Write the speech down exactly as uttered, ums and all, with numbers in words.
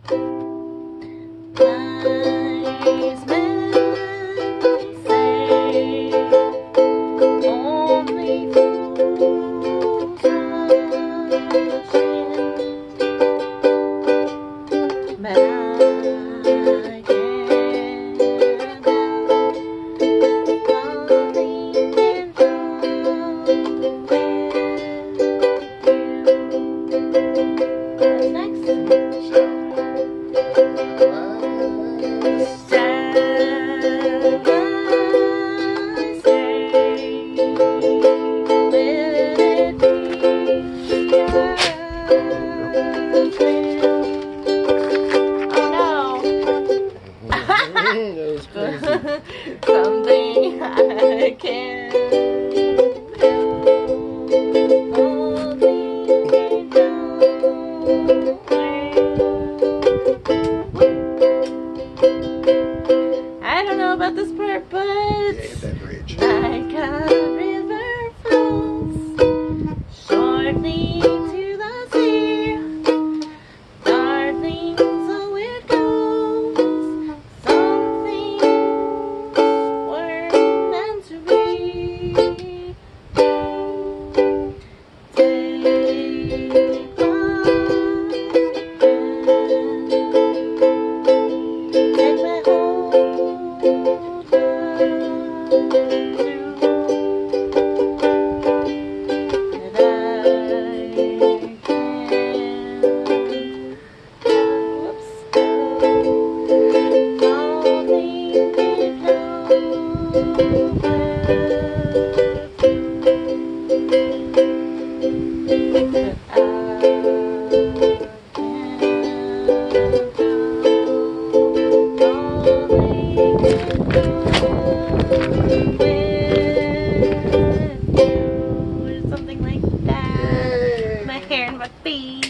Wise men say only fools rush in, but I can't help falling in love with you. What's next? Something I can't help holding I don't know about this part, but like a river flows shortly to the sea, darling, so it goes. Some things were meant to be. Take my hand, take my hold, something like that. My hair and my feet.